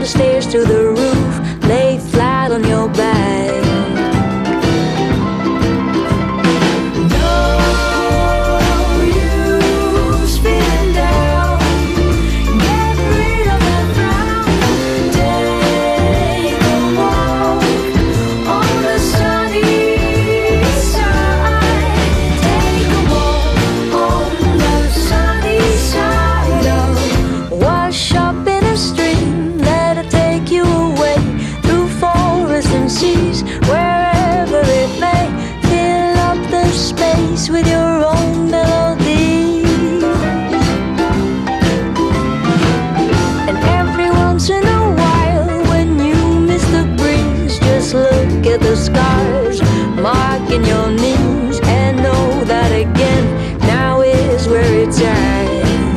the stairs to the roof, lay flat on your back. Wherever it may, fill up the space with your own melody. And every once in a while, when you miss the breeze, just look at the scars marking your knees and know that again, now is where it's at.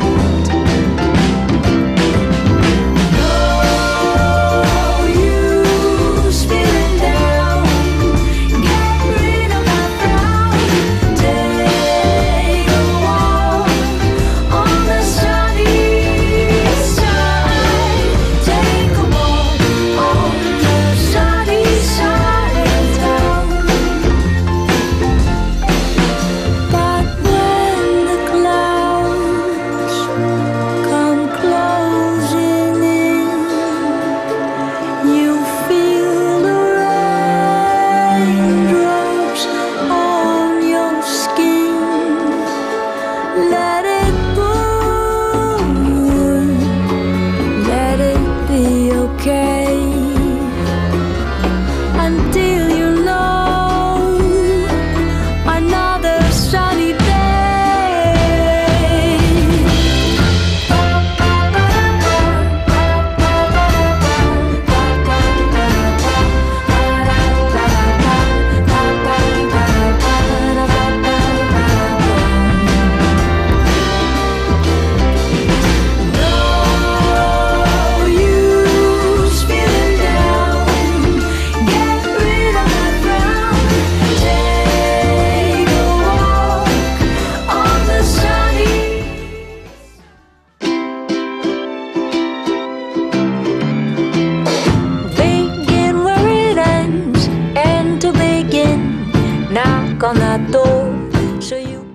Until you know another sunny day. Knock on that door so you